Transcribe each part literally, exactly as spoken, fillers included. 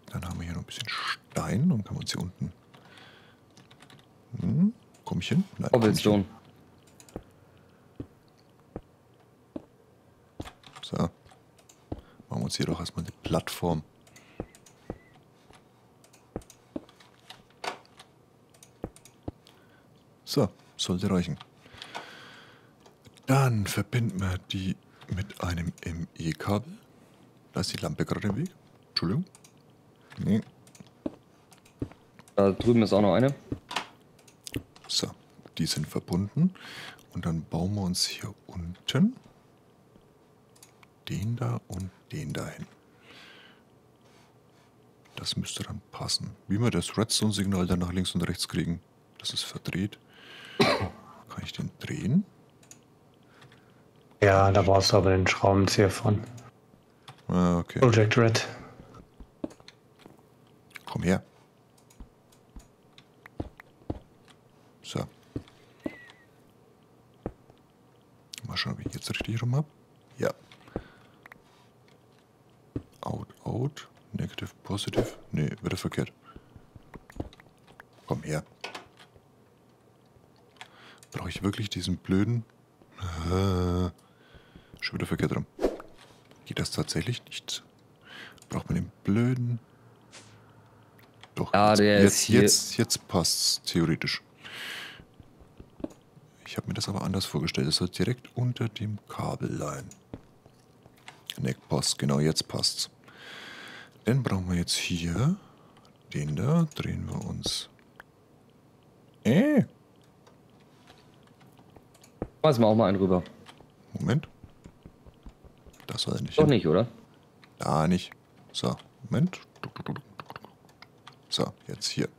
Dann haben wir hier noch ein bisschen Stein und kann man uns hier unten... Hm, komm ich hin? Nein, komm ich hin. So. Machen wir uns hier doch erstmal eine Plattform. So, sollte reichen. Dann verbinden wir die mit einem M E-Kabel. Da ist die Lampe gerade im Weg. Entschuldigung. Nee. Da drüben ist auch noch eine. So, die sind verbunden. Und dann bauen wir uns hier unten den da und den da hin. Das müsste dann passen. Wie wir das Redstone-Signal dann nach links und rechts kriegen, das ist verdreht. Kann ich den drehen? Ja, da brauchst du aber den Schraubenzieher von. Ah, okay. Project Red. Komm her. So. Mal schauen, ob ich jetzt richtig rum habe. Ja. Out, out. Negative, positive. Nee, wieder verkehrt. Komm her. Brauche ich wirklich diesen blöden... Äh, schon wieder verkehrt rum. Geht das tatsächlich nicht? Braucht man den blöden... Doch, ja, jetzt, der jetzt, ist hier. jetzt, jetzt passt's theoretisch. Ich habe mir das aber anders vorgestellt. Es soll direkt unter dem Kabel leihen. Ne, passt. Genau, jetzt passt's. Dann brauchen wir jetzt hier den da. Drehen wir uns. Äh. Schmeißen wir auch mal einen rüber. Moment. Das soll er nicht. Doch hin. nicht, oder? Da nicht. So, Moment. So, jetzt hier.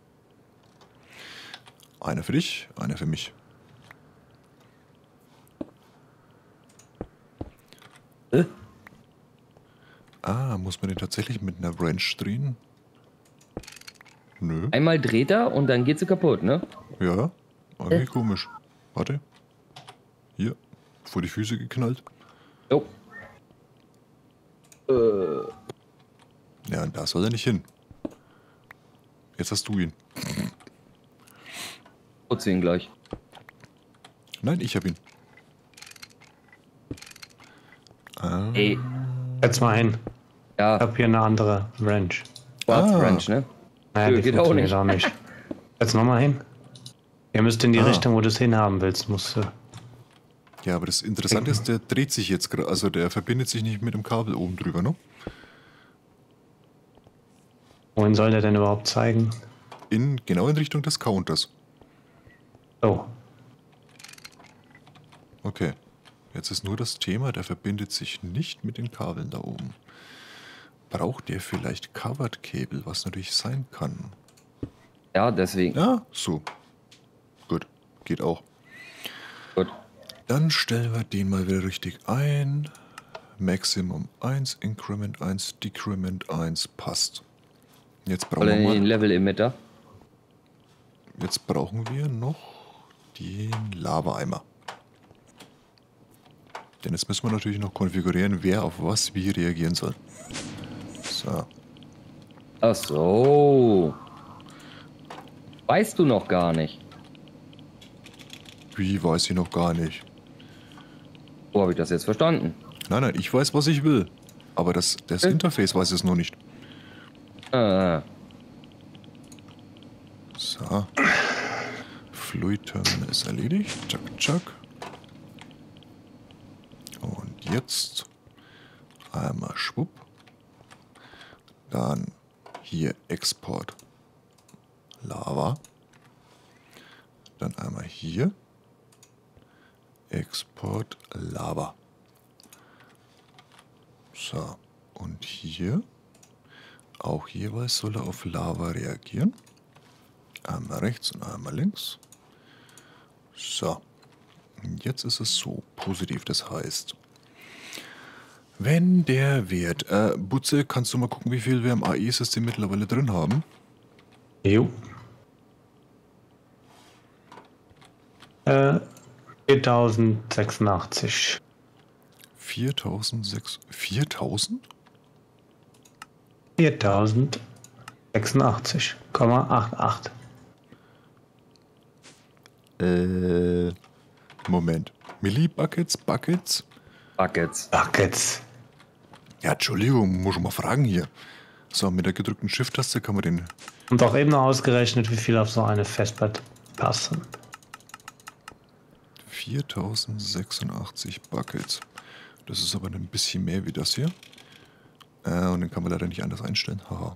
Einer für dich, einer für mich. Äh? Ah, muss man den tatsächlich mit einer Wrench drehen? Nö. Einmal dreht er und dann geht sie kaputt, ne? Ja, irgendwie Äh? komisch. Warte. Hier, vor die Füße geknallt. Jo. Äh. Ja, da soll er nicht hin. Jetzt hast du ihn. Putze ihn gleich. Nein, ich hab ihn. Ah. Ey. Jetzt mal hin. Ich Ja, hab hier eine andere Wrench. Schwarz Ah. Wrench, ne? Naja, Nö, die geht auch funktioniert nicht. auch nicht. Jetzt nochmal hin. Ihr müsst in die Ah. Richtung, wo du es hinhaben willst, musst du. Ja, aber das Interessante ist, der dreht sich jetzt gerade. Also der verbindet sich nicht mit dem Kabel oben drüber, ne? Wohin soll der denn überhaupt zeigen? In, genau in Richtung des Counters. Oh. Okay. Jetzt ist nur das Thema, der verbindet sich nicht mit den Kabeln da oben. Braucht der vielleicht Covered Cable, was natürlich sein kann? Ja, deswegen. Ja, so. Gut, geht auch. Gut. Dann stellen wir den mal wieder richtig ein. Maximum eins, Increment eins, Decrement eins, passt. Jetzt brauchen Oder wir den mal, Level-Emitter. jetzt brauchen wir noch den Lava-Eimer. Denn jetzt müssen wir natürlich noch konfigurieren, wer auf was wie reagieren soll. So. Ach so. Weißt du noch gar nicht. Wie, weiß ich noch gar nicht. Wo habe ich das jetzt verstanden? Nein, nein, ich weiß, was ich will. Aber das, das Äh. Interface weiß es noch nicht. Ah, So. Fluid Terminal ist erledigt. Tschack, tschack. Und jetzt einmal schwupp. Dann hier Export Lava. Dann einmal hier Export Lava. So. Und hier auch jeweils soll er auf Lava reagieren. Einmal rechts und einmal links. So. Und jetzt ist es so positiv, das heißt, wenn der Wert, äh, Butze, kannst du mal gucken, wie viel wir im A E-System mittlerweile drin haben? Jo. Äh, viertausendsechsundachtzig. viertausendsechs, viertausend? viertausend. sechsundachtzig Komma achtundachtzig. Äh, Moment. Millibuckets, Buckets? Buckets. Buckets. Ja, Entschuldigung, muss ich mal fragen hier. So, mit der gedrückten Shift-Taste kann man den... Und auch eben noch ausgerechnet, wie viel auf so eine Festplatte passen. viertausendsechsundachtzig Buckets. Das ist aber ein bisschen mehr wie das hier. Äh, und den kann man leider nicht anders einstellen. Haha.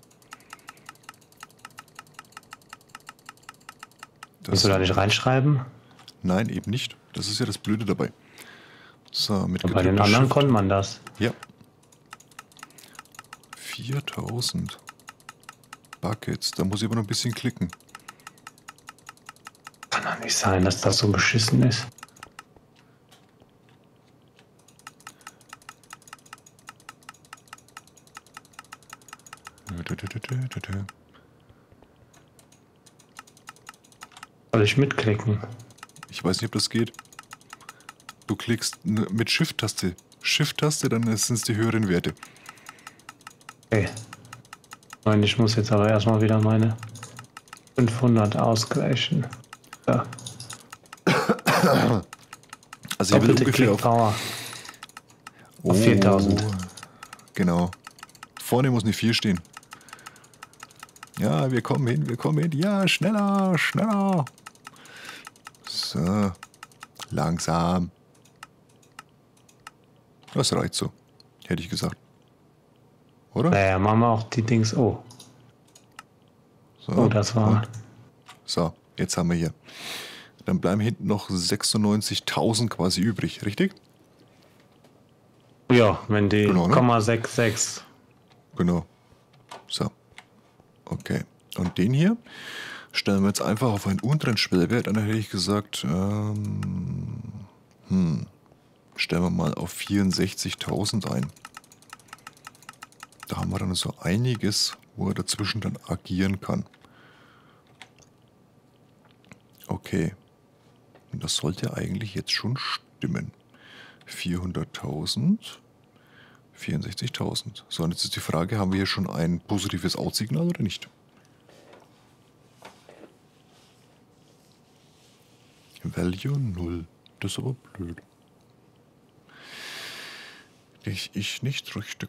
Kannst du da nicht reinschreiben? Nein, eben nicht. Das ist ja das Blöde dabei. So, mit Bei den anderen konnte man das. Ja. viertausend Buckets. Da muss ich aber noch ein bisschen klicken. Kann doch nicht sein, dass das so beschissen ist. Soll ich mitklicken? Ich weiß nicht, ob das geht. Du klickst mit Shift-Taste. Shift-Taste, dann sind es die höheren Werte. Okay. Nein, ich muss jetzt aber erstmal wieder meine fünfhundert ausgleichen. Ja. Also hier will ungefähr auf, Power. Auf viertausend. Genau. Vorne muss eine vier stehen. Ja, wir kommen hin, wir kommen hin. Ja, schneller, schneller. So. Langsam. Das reicht so. Hätte ich gesagt. Oder? Naja, machen wir auch die Dings. Oh. So, Oh, das war. und? So, jetzt haben wir hier. Dann bleiben hinten noch sechsundneunzigtausend quasi übrig, richtig? Ja, wenn die Genau, ne? Komma sechsundsechzig. Genau. So. Okay. Und den hier stellen wir jetzt einfach auf einen unteren Schwellwert. Dann hätte ich gesagt, ähm, hm, stellen wir mal auf vierundsechzigtausend ein. Da haben wir dann so einiges, wo er dazwischen dann agieren kann. Okay. Und das sollte eigentlich jetzt schon stimmen. vierhunderttausend, vierundsechzigtausend. So, und jetzt ist die Frage, haben wir hier schon ein positives Out-Signal oder nicht? Value null. Das ist aber blöd. Ich, ich nicht richtig.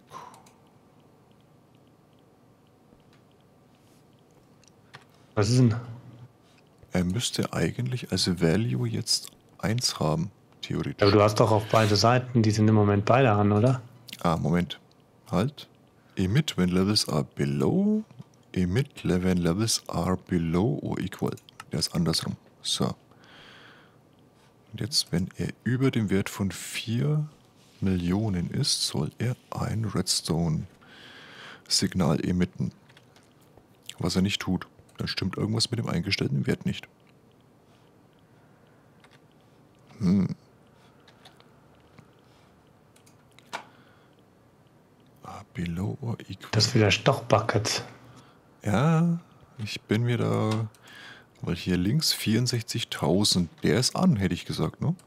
Was ist denn? Er müsste eigentlich als Value jetzt eins haben, theoretisch. Aber du hast doch auf beide Seiten, die sind im Moment beide an, oder? Ah, Moment. Halt. Emit when levels are below. Emit when levels are below or equal. Der ist andersrum. So. Und jetzt, wenn er über dem Wert von vier Millionen ist, soll er ein Redstone-Signal emitten. Was er nicht tut. Dann stimmt irgendwas mit dem eingestellten Wert nicht. Hm. Ah, below or equal. Das ist wieder Stochbucket. Ja, ich bin mir da... Weil hier links vierundsechzigtausend, der ist an, hätte ich gesagt, ne?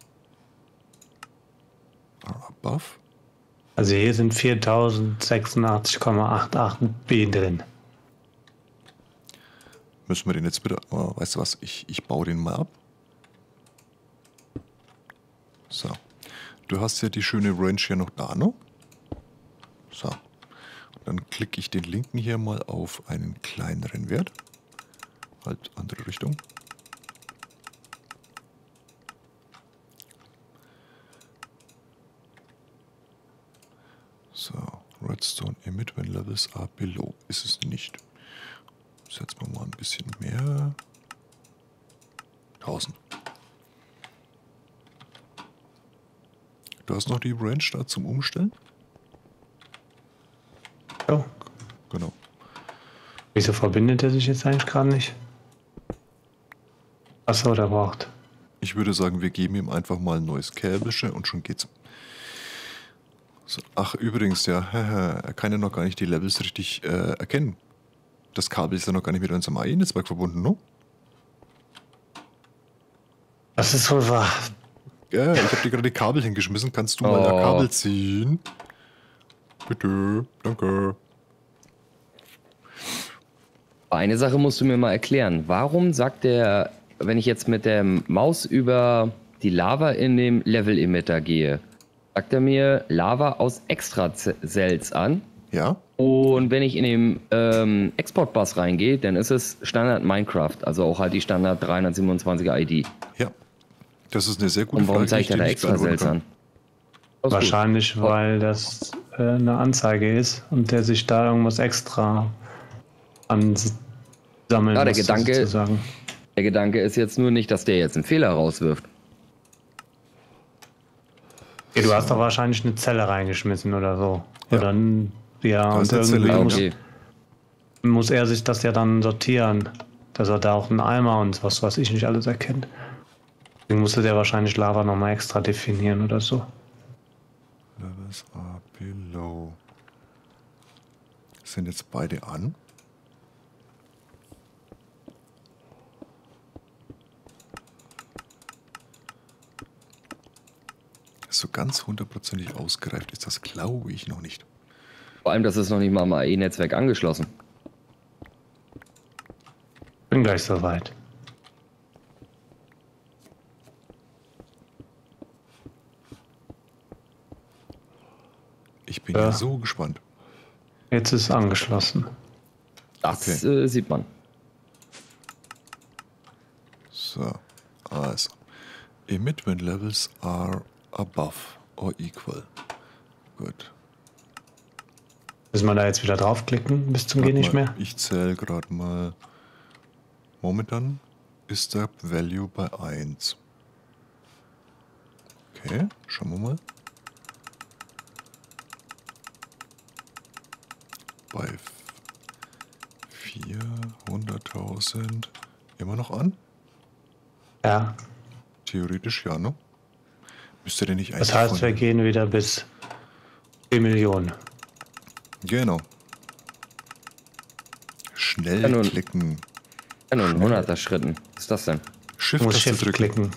Above. Also hier sind viertausendsechsundachtzig Komma achtundachtzig B drin. Müssen wir den jetzt bitte... Oh, weißt du was? Ich, ich baue den mal ab. So. Du hast ja die schöne Range hier noch da, ne? So. Und dann klicke ich den linken hier mal auf einen kleineren Wert. Halt, andere Richtung. So. Redstone emit when levels are below. Ist es nicht. Setzen wir mal ein bisschen mehr. tausend. Du hast noch die Range da zum Umstellen? So. Genau. Wieso verbindet er sich jetzt eigentlich gerade nicht? Achso, der braucht. Ich würde sagen, wir geben ihm einfach mal ein neues Käbelchen und schon geht's. So, ach, übrigens, ja, er kann ja noch gar nicht die Levels richtig äh, erkennen. Das Kabel ist ja noch gar nicht mit unserem A I-Netzwerk verbunden, ne? Das ist wohl wahr. Ja, ich habe dir gerade die Kabel hingeschmissen. Kannst du Oh. mal da Kabel ziehen? Bitte, danke. Eine Sache musst du mir mal erklären. Warum sagt der, wenn ich jetzt mit der Maus über die Lava in dem Level-Emitter gehe, sagt er mir Lava aus Extra-Cells an? Ja? Und wenn ich in den ähm, Export-Bus reingehe, dann ist es Standard Minecraft, also auch halt die Standard dreihundertsiebenundzwanziger I D. Ja. Das ist eine sehr gute Und warum Frage, die zeigt ich er dir da nicht beantworten Extra-Cells kann. an? Alles Wahrscheinlich, gut. weil das äh, eine Anzeige ist und der sich da irgendwas extra ansammeln Ja, der muss, Gedanke- sozusagen. Der Gedanke ist jetzt nur nicht, dass der jetzt einen Fehler rauswirft. Ja, du hast doch wahrscheinlich eine Zelle reingeschmissen oder so. Ja. Oder ein, ja, Da und ist eine Zelle, irgendwie ja. muss, Okay. muss er sich das ja dann sortieren, dass er da auch einen Eimer und was weiß ich nicht alles erkennt. Deswegen musste der wahrscheinlich Lava nochmal extra definieren oder so. Levels are below. Sind jetzt beide an? So ganz hundertprozentig ausgereift ist das, glaube ich, noch nicht. Vor allem, das ist noch nicht mal am A E-Netzwerk angeschlossen. Bin gleich soweit. Ich bin ja, Ja. so gespannt. Jetzt ist es angeschlossen. Das äh, sieht man. So, also. Emit when levels are above or equal. Gut. Müssen wir da jetzt wieder draufklicken bis zum Warte Gehen nicht mal, mehr? Ich zähle gerade mal. Momentan ist der Value bei eins. Okay, schauen wir mal. Bei vierhunderttausend immer noch an? Ja. Theoretisch ja, ne? Müsste der nicht eigentlich Das heißt, wir von... gehen wieder bis zehn Millionen. Genau. Schnell Ja, nun. klicken. Ja, nun, in hunderter Schritten. Was ist das denn? Shift, Muss Taste Shift drücken. klicken.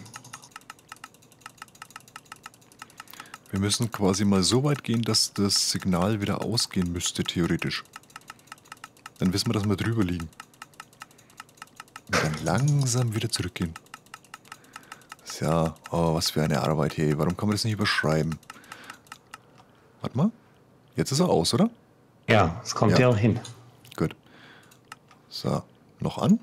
Wir müssen quasi mal so weit gehen, dass das Signal wieder ausgehen müsste, theoretisch. Dann wissen wir, dass wir drüber liegen. Und dann langsam wieder zurückgehen. Ja, oh, was für eine Arbeit hier. Warum kann man das nicht überschreiben? Warte mal. Jetzt ist er aus, oder? Ja, es kommt Ja. ja auch hin. Gut. So, noch an?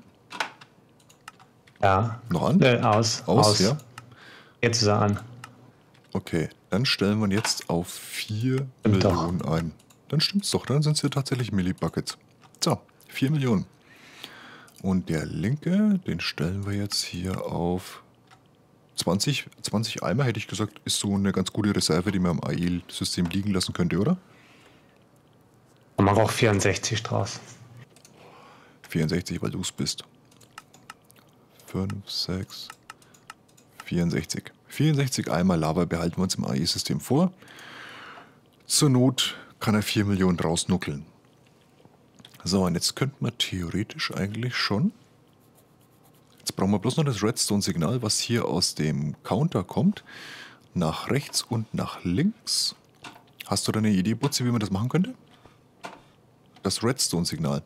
Ja. Noch an? Äh, aus. Aus, ja. Jetzt ist er an. Okay, dann stellen wir jetzt auf vier Stimmt doch. Millionen ein. Dann stimmt's doch, dann sind es ja tatsächlich Millibuckets. So, vier Millionen. Und der linke, den stellen wir jetzt hier auf zwanzig, zwanzig Eimer, hätte ich gesagt, ist so eine ganz gute Reserve, die man im A I L-System liegen lassen könnte, oder? Und mach auch vierundsechzig draus. vierundsechzig, weil du es bist. fünf, sechs, vierundsechzig. vierundsechzig Eimer Lava behalten wir uns im A I-System vor. Zur Not kann er vier Millionen draus nuckeln. So, und jetzt könnten wir theoretisch eigentlich schon... Jetzt brauchen wir bloß noch das Redstone-Signal, was hier aus dem Counter kommt. Nach rechts und nach links. Hast du da eine Idee, Butzi, wie man das machen könnte? Das Redstone-Signal.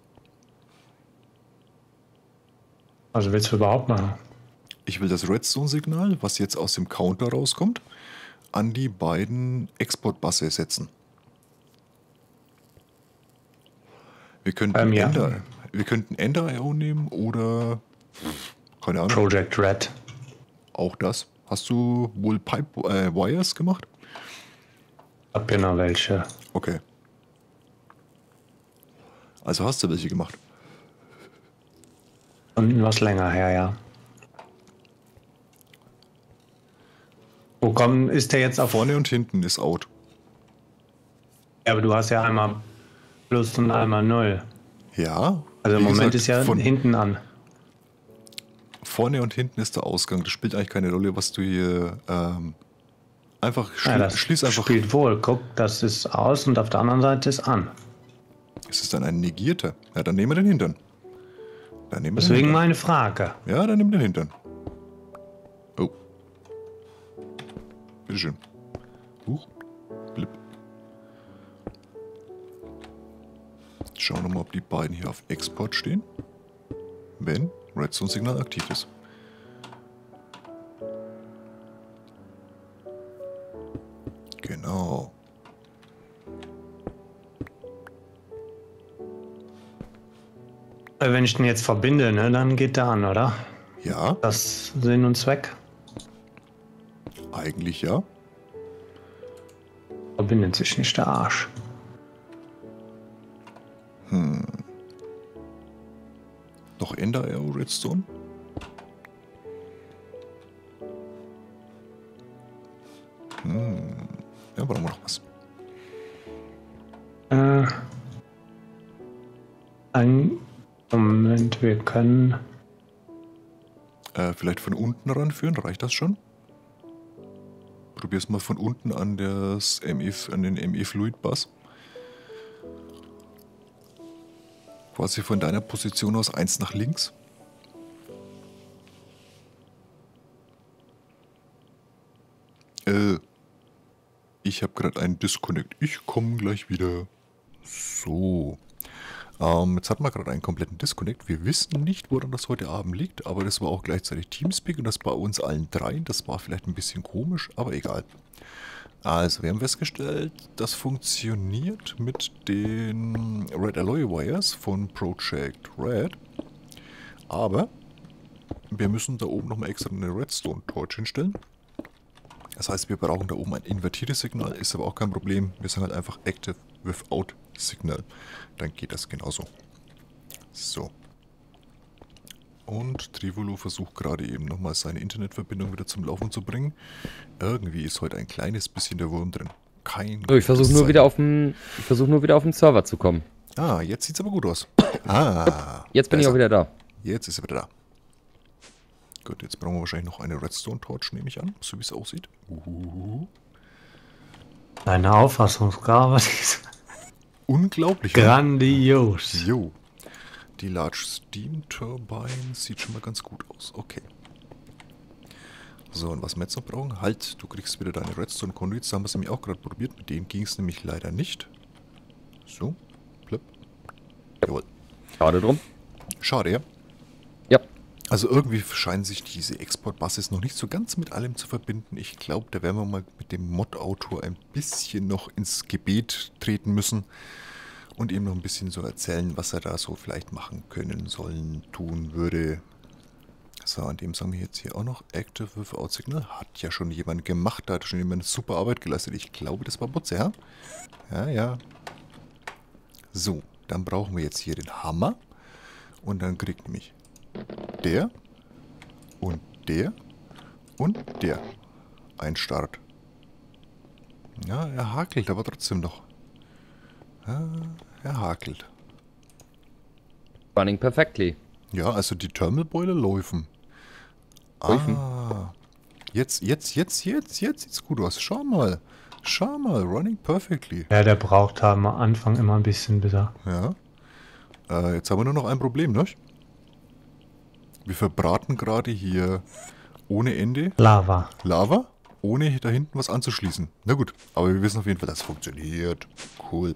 Also willst du überhaupt machen? Ich will das Redstone-Signal, was jetzt aus dem Counter rauskommt, an die beiden Exportbusse setzen. Wir könnten Ähm, ja. Ender, wir könnten Ender I O nehmen oder keine Ahnung, Project Red. auch das. Hast du wohl Pipe äh, Wires gemacht? Hab ja noch welche. Okay. Also hast du welche gemacht. Und was länger her, ja. Wo kommen, ist der jetzt auf... Vorne und hinten ist out. Ja, aber du hast ja einmal Plus und einmal Null. Ja. Also im wie Moment gesagt, ist ja von hinten an. vorne und hinten ist der Ausgang. Das spielt eigentlich keine Rolle, was du hier ähm, einfach schli Ja, das schließ einfach. spielt wohl. Guck, das ist aus und auf der anderen Seite ist an. Es ist dann ein negierter. Ja, dann nehmen wir den Hintern. Dann nehmen wir den Deswegen Hintern. meine Frage. Ja, dann nimm den Hintern. Oh. Bitteschön. Huch. Blip. Schauen wir mal, ob die beiden hier auf Export stehen. wenn Redstone-Signal aktiv ist. Genau. Wenn ich den jetzt verbinde, ne, dann geht der an, oder? Ja, Das Sinn und Zweck. eigentlich ja. Verbindet sich nicht der Arsch. Hm. Noch Ender Arrow Redstone? Hm. Ja, brauchen wir noch was. Äh, ein Moment, wir können. Äh, vielleicht von unten ranführen, reicht das schon? Probier's mal von unten an, das M E, an den M E-Fluid-Bus. Quasi von deiner Position aus eins nach links. Äh, ich habe gerade einen Disconnect. Ich komme gleich wieder. So. Ähm, jetzt hatten wir gerade einen kompletten Disconnect. Wir wissen nicht, woran das heute Abend liegt, aber das war auch gleichzeitig Teamspeak und das bei uns allen dreien. Das war vielleicht ein bisschen komisch, aber egal. Also, wir haben festgestellt, das funktioniert mit den Red Alloy Wires von Project Red. Aber wir müssen da oben nochmal extra eine Redstone Torch hinstellen. Das heißt, wir brauchen da oben ein invertiertes Signal, ist aber auch kein Problem. Wir sagen halt einfach Active Without Signal. Dann geht das genauso. So. Und Trivolo versucht gerade eben nochmal seine Internetverbindung wieder zum Laufen zu bringen. Irgendwie ist heute ein kleines bisschen der Wurm drin. Kein So, ich versuche nur wieder auf den, ich versuche nur wieder auf den Server zu kommen. Ah, jetzt sieht's aber gut aus. Ah. Jetzt bin ich auch wieder da. Jetzt ist er wieder da. Gut, jetzt brauchen wir wahrscheinlich noch eine Redstone-Torch, nehme ich an, so wie es aussieht. Uhuhu. Deine Auffassungsgabe ist Unglaublich. grandios. Jo. Die Large Steam Turbine sieht schon mal ganz gut aus. Okay. So, und was wir jetzt noch brauchen? Halt, du kriegst wieder deine Redstone Conduits. Da haben wir es nämlich auch gerade probiert. Mit denen ging es nämlich leider nicht. So. Plöpp. Jawohl. Schade drum. Schade, ja. Ja. Also irgendwie scheinen sich diese Export-Buses noch nicht so ganz mit allem zu verbinden. Ich glaube, da werden wir mal mit dem Mod-Autor ein bisschen noch ins Gebet treten müssen und ihm noch ein bisschen so erzählen, was er da so vielleicht machen können, sollen, tun würde. So, an dem sagen wir jetzt hier auch noch Active Without Signal. Hat ja schon jemand gemacht, da hat schon jemand eine super Arbeit geleistet. Ich glaube, das war Butze, ja? Ja, ja. So, dann brauchen wir jetzt hier den Hammer. Und dann kriegt nämlich der und der und der ein Start. Ja, er hakelt aber trotzdem noch. Ja, er hakelt. Running perfectly. Ja, also die Thermal Boiler laufen. Laufen. Ah, jetzt, jetzt, jetzt, jetzt, jetzt sieht's gut aus. Schau mal. Schau mal, running perfectly. Ja, der braucht am Anfang immer ein bisschen bitter. Ja. Äh, jetzt haben wir nur noch ein Problem, ne? Wir verbraten gerade hier ohne Ende Lava. Lava, ohne da hinten was anzuschließen. Na gut, aber wir wissen auf jeden Fall, das funktioniert. Cool.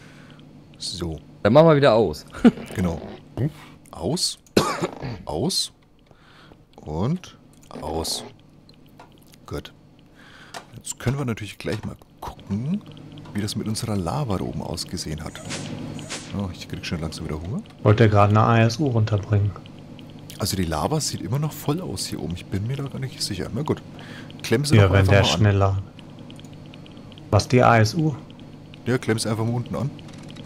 So, Dann machen wir wieder aus. genau. Aus, aus und aus. Gut. Jetzt können wir natürlich gleich mal gucken, wie das mit unserer Lava da oben ausgesehen hat. Oh, ich krieg schon langsam wieder Hunger. Wollte er gerade eine A S U runterbringen. Also die Lava sieht immer noch voll aus hier oben. Ich bin mir da gar nicht sicher. Na gut. Klemmen Sie Ja, doch wenn einfach der mal an. schneller. Was, die A S U? Ja, klemmen Sie einfach mal unten an.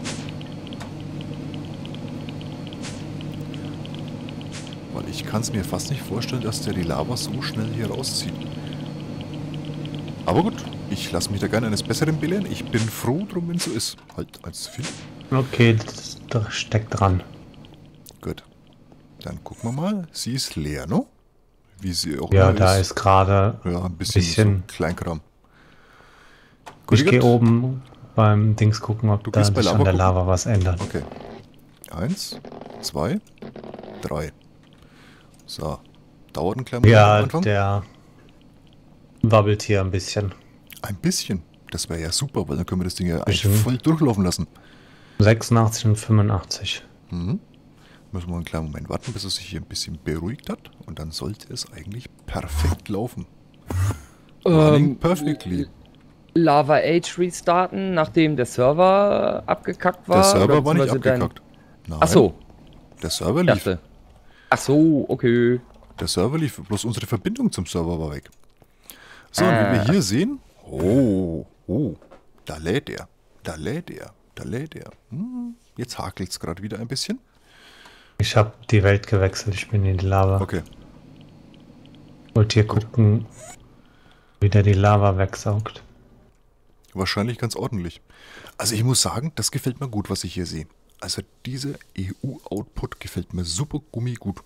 Weil ich kann es mir fast nicht vorstellen, dass der die Lava so schnell hier rauszieht. Aber gut, ich lasse mich da gerne eines Besseren belehren. Ich bin froh drum, wenn es so ist. Halt, eins zu viel. Okay, das, das steckt dran. Gut. Dann gucken wir mal. Sie ist leer, ne? Wie sie auch Ja, immer da ist gerade Ja, ein bisschen, bisschen- so Kleinkram. Gut, Ich gut. gehe oben beim Dings gucken, ob Du da gehst bei sich Lava an der gucken? Lava was ändert. Okay. Eins, zwei, drei. So. Dauert ein kleiner Moment am Ja, Anfang. der wabbelt hier ein bisschen. Ein bisschen. Das wäre ja super, weil dann können wir das Ding ja eigentlich Bisschen. voll durchlaufen lassen. sechsundachtzig und fünfundachtzig. Mhm. müssen wir einen kleinen Moment warten, bis es sich hier ein bisschen beruhigt hat. Und dann sollte es eigentlich perfekt laufen. Running Ähm, perfectly. Lava Age restarten, nachdem der Server abgekackt war? Der Server oder war nicht beziehungsweise abgekackt. Nein, Ach so, der Server lief. dachte. Ach so, okay. Der Server lief, bloß unsere Verbindung zum Server war weg. So, Ah. und wie wir hier sehen, oh, oh, da lädt er, da lädt er, da lädt er. Hm, jetzt hakelt es gerade wieder ein bisschen. Ich habe die Welt gewechselt, ich bin in die Lava. Okay, Wollt ihr gucken, wie der die Lava wegsaugt? wahrscheinlich ganz ordentlich. Also ich muss sagen, das gefällt mir gut, was ich hier sehe. Also dieser E U-Output gefällt mir super gummigut.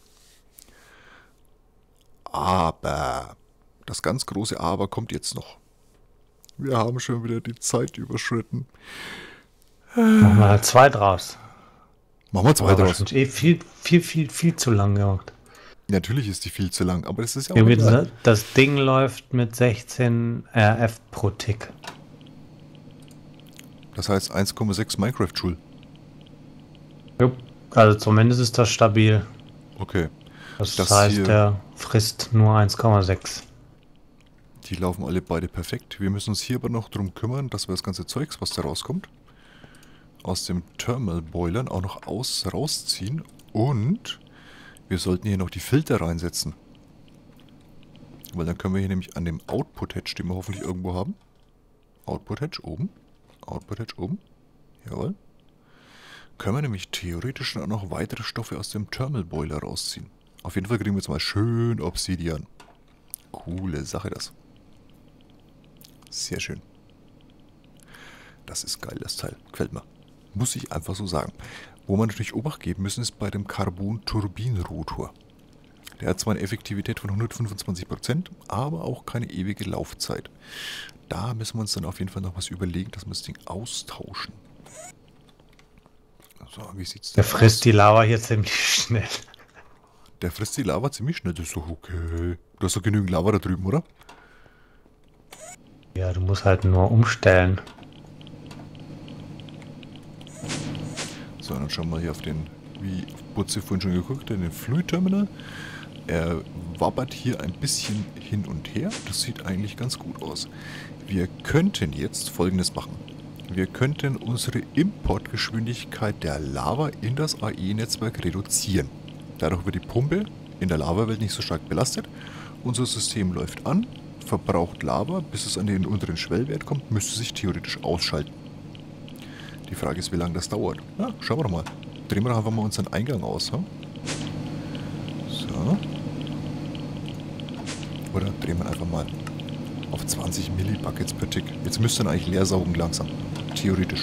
Aber, das ganz große Aber kommt jetzt noch. Wir haben schon wieder die Zeit überschritten. Machen wir halt zwei draus. Machen wir zwei Aber draus. wahrscheinlich eh viel, viel, viel, viel zu lang gemacht. Natürlich ist die viel zu lang, aber das ist ja auch Irgendwie egal. das, das Ding läuft mit sechzehn R F pro Tick. Das heißt eins Komma sechs Minecraft Joule. Jupp. Also zumindest ist das stabil. Okay. Das, Das heißt, hier- der frisst nur eins Komma sechs. Die laufen alle beide perfekt. Wir müssen uns hier aber noch drum kümmern, dass wir das ganze Zeugs, was da rauskommt, aus dem Thermal Boilern auch noch aus rausziehen. Und wir sollten hier noch die Filter reinsetzen. Weil dann können wir hier nämlich an dem Output Hedge, den wir hoffentlich irgendwo haben. Output Hedge oben. Output Hedge oben. Jawohl. Können wir nämlich theoretisch dann auch noch weitere Stoffe aus dem Thermal Boiler rausziehen. Auf jeden Fall kriegen wir jetzt mal schön Obsidian. Coole Sache das. Sehr schön. Das ist geil, das Teil. Gefällt mir. Muss ich einfach so sagen. Wo man natürlich Obacht geben müssen, ist bei dem Carbon-Turbinenrotor. Der hat zwar eine Effektivität von hundertfünfundzwanzig Prozent, aber auch keine ewige Laufzeit. Da müssen wir uns dann auf jeden Fall noch was überlegen, dass wir das Ding austauschen. So, wie sieht's Der denn frisst aus? die Lava hier ziemlich schnell. Der frisst die Lava ziemlich schnell. Das ist doch okay. Du hast doch genügend Lava da drüben, oder? Ja, du musst halt nur umstellen. So, dann schauen wir hier auf den, wie Butze vorhin schon geguckt, in den Fluid Terminal. Er wabbert hier ein bisschen hin und her. Das sieht eigentlich ganz gut aus. Wir könnten jetzt Folgendes machen. Wir könnten unsere Importgeschwindigkeit der Lava in das A E-Netzwerk reduzieren. Dadurch wird die Pumpe in der Lavawelt nicht so stark belastet. Unser System läuft an, verbraucht Lava, bis es an den unteren Schwellwert kommt, müsste sich theoretisch ausschalten. Die Frage ist, wie lange das dauert. Ja, schauen wir doch mal. Drehen wir doch einfach mal unseren Eingang aus. Hm? So. Oder drehen wir einfach mal auf zwanzig Millibuckets per Tick. Jetzt müsste er eigentlich leer saugen langsam. Theoretisch.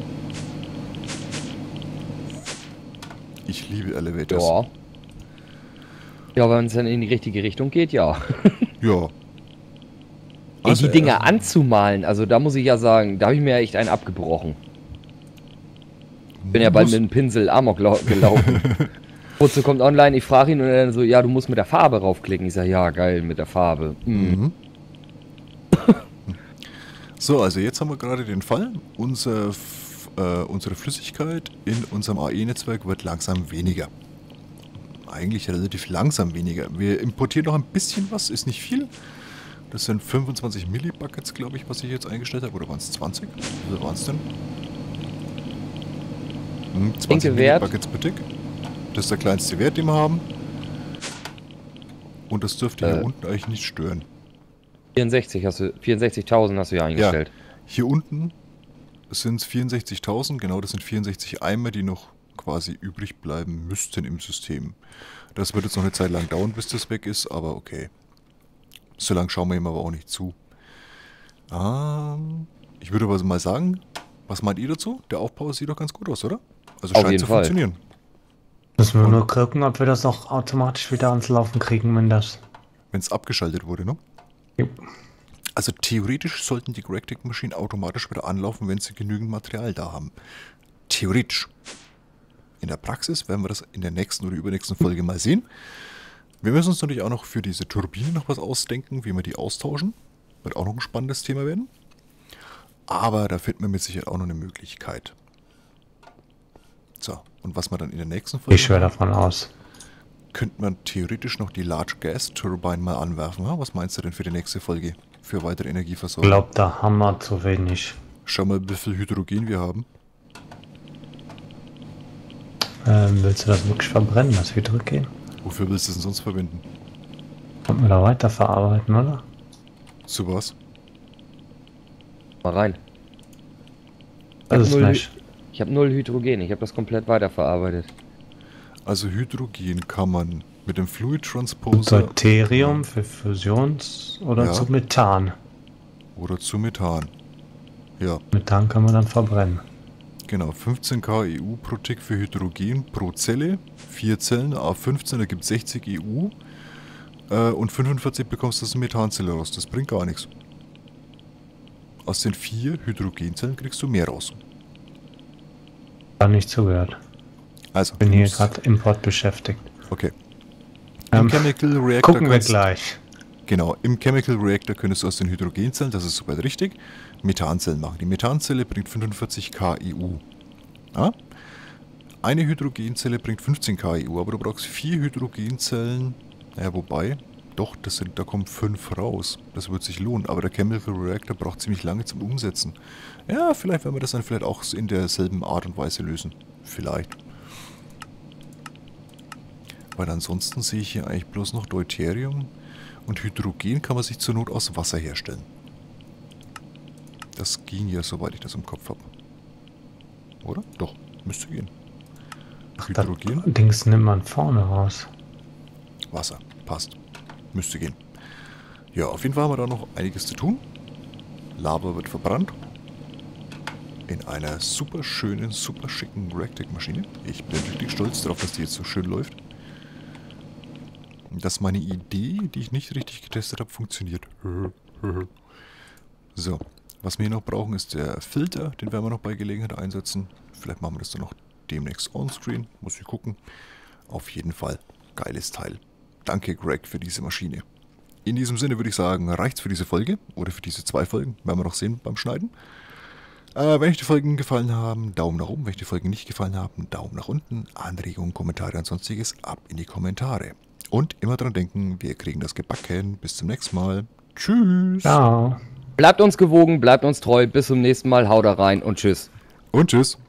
Ich liebe Elevators. Ja. Ja, wenn es dann in die richtige Richtung geht, ja. Ja. Ey, Also, die Dinger äh, anzumalen, also da muss ich ja sagen, da habe ich mir ja echt einen abgebrochen. Bin ja bald muss- mit dem Pinsel Amok lau gelaufen. Wozu kommt online, ich frage ihn und er dann so, ja, du musst mit der Farbe raufklicken. Ich sage, ja, geil, mit der Farbe. Mhm. Mhm. So, also jetzt haben wir gerade den Fall. Unser, F- äh, unsere Flüssigkeit in unserem A E-Netzwerk wird langsam weniger. Eigentlich relativ langsam weniger. Wir importieren noch ein bisschen was, ist nicht viel. Das sind fünfundzwanzig Millibuckets, glaube ich, was ich jetzt eingestellt habe. Oder waren es zwanzig? Wie viel waren es denn? Hm, zwanzig Denke Wert. Millibuckets per Tick. Das ist der kleinste Wert, den wir haben. Und das dürfte hier Äh. unten eigentlich nicht stören. vierundsechzig hast du, vierundsechzigtausend hast du ja eingestellt. Hier unten sind es vierundsechzigtausend, genau, das sind vierundsechzig Eimer, die noch quasi übrig bleiben müssten im System. Das wird jetzt noch eine Zeit lang dauern, bis das weg ist, aber okay. So lange schauen wir ihm aber auch nicht zu. Ähm, ich würde aber mal sagen, was meint ihr dazu? Der Aufbau sieht doch ganz gut aus, oder? Also Auf scheint jeden zu Fall. funktionieren. Müssen wir Und- nur gucken, ob wir das auch automatisch wieder ans Laufen kriegen, wenn das... Wenn es abgeschaltet wurde, ne? Jupp. Also theoretisch sollten die Graptic Machine automatisch wieder anlaufen, wenn sie genügend Material da haben. Theoretisch. In der Praxis werden wir das in der nächsten oder übernächsten Folge mal sehen. Wir müssen uns natürlich auch noch für diese Turbine noch was ausdenken, wie wir die austauschen. Wird auch noch ein spannendes Thema werden. Aber da finden wir mit Sicherheit auch noch eine Möglichkeit. So, Und was man dann in der nächsten Folge... Ich schwöre davon aus. Könnte man theoretisch noch die Large Gas Turbine mal anwerfen. Ha? Was meinst du denn für die nächste Folge? Für weitere Ich Energieversorgung? glaube, da haben wir zu wenig. Schau mal, wie viel Hydrogen wir haben. Ähm, willst du das wirklich verbrennen, das Hydrogen? Wofür willst du es denn sonst verwenden? Kommt mir da weiterverarbeiten, oder? Zu was? Mal rein. Das ist null, nicht. ich habe null Hydrogen, ich habe das komplett weiterverarbeitet. Also Hydrogen kann man mit dem Fluid Transposer Deuterium für Fusions- oder Ja. zu Methan. oder zu Methan. Ja, Methan kann man dann verbrennen. genau. fünfzehn K E U pro Tick für Hydrogen pro Zelle. vier Zellen, A fünfzehn, da gibt es sechzig E U. Äh, und fünfundvierzig bekommst du aus der Methanzelle raus. Das bringt gar nichts. Aus den vier Hydrogenzellen kriegst du mehr raus. Gar nicht zugehört. Also, Bin du hier musst- gerade Import beschäftigt. Okay. Im Ähm, Chemical Reactor Gucken wir kannst- gleich. Genau, im Chemical Reactor könntest du aus den Hydrogenzellen, das ist soweit richtig, Methanzellen machen. Die Methanzelle bringt fünfundvierzig K E U. Ja? Eine Hydrogenzelle bringt fünfzehn K E U, aber du brauchst vier Hydrogenzellen. Naja, wobei, doch, das sind, da kommen fünf raus. Das wird sich lohnen, aber der Chemical Reactor braucht ziemlich lange zum Umsetzen. Ja, vielleicht werden wir das dann vielleicht auch in derselben Art und Weise lösen. Vielleicht. Weil ansonsten sehe ich hier eigentlich bloß noch Deuterium. Und Hydrogen kann man sich zur Not aus Wasser herstellen. Das ging ja, soweit ich das im Kopf habe. Oder? Doch, müsste gehen. Hydrogen, Das Dings nimmt man vorne raus. Wasser. Passt. Müsste gehen. Ja, auf jeden Fall haben wir da noch einiges zu tun. Lava wird verbrannt. In einer super schönen, super schicken Ragtag-Maschine. Ich bin wirklich stolz darauf, dass die jetzt so schön läuft. Dass meine Idee, die ich nicht richtig getestet habe, funktioniert. So, was wir hier noch brauchen, ist der Filter. Den werden wir noch bei Gelegenheit einsetzen. Vielleicht machen wir das dann noch demnächst onscreen. Muss ich gucken. Auf jeden Fall geiles Teil. Danke, Greg, für diese Maschine. In diesem Sinne würde ich sagen, reicht's für diese Folge. Oder für diese zwei Folgen. Werden wir noch sehen beim Schneiden. Äh, wenn euch die Folgen gefallen haben, Daumen nach oben. Wenn euch die Folgen nicht gefallen haben, Daumen nach unten. Anregungen, Kommentare und sonstiges ab in die Kommentare. Und immer dran denken, wir kriegen das gebacken. Bis zum nächsten Mal. Tschüss. Ciao. Bleibt uns gewogen, bleibt uns treu. Bis zum nächsten Mal. Haut da rein und tschüss. Und tschüss.